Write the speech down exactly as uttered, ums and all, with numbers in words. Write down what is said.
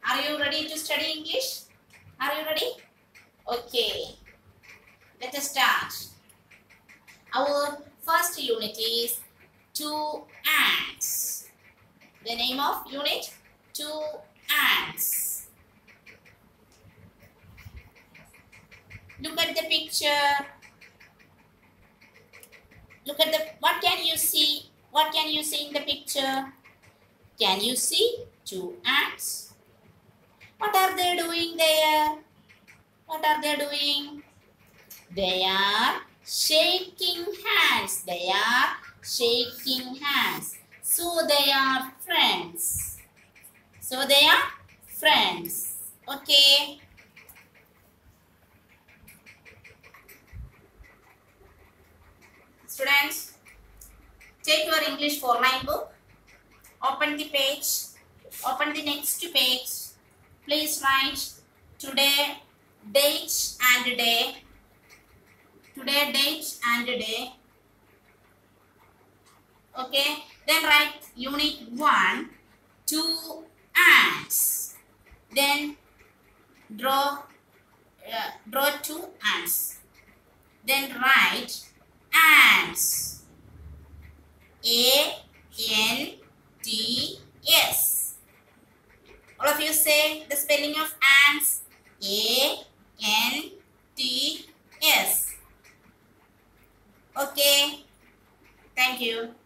Are you ready to study English? Are you ready? Okay. Let us start. Our first unit is two ants. The name of unit? Two ants. Look at the picture. Look at the, what can you see? What can you see in the picture? Can you see two ants? What are they doing there? What are they doing? They are shaking hands. They are shaking hands. So they are friends. So they are friends. Okay. Students, take your English four line book. Open the page. Open the next page. Please write today, date and day. Today, date and day. Okay. Then write unit one, two ants. Then draw, uh, draw two ants. Then write ants. A N T S. All of you say the spelling of ants. A N T S. Okay. Thank you.